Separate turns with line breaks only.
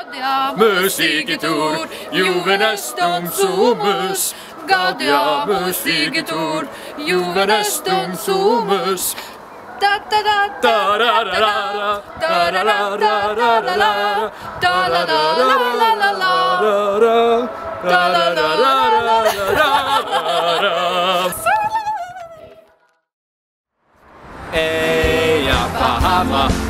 Gaudia musigitur, juvenestum sumus. Gaudia musigitur, juvenestum sumus. Da da da da da da da da da da da da da da da da
Eia Bahama.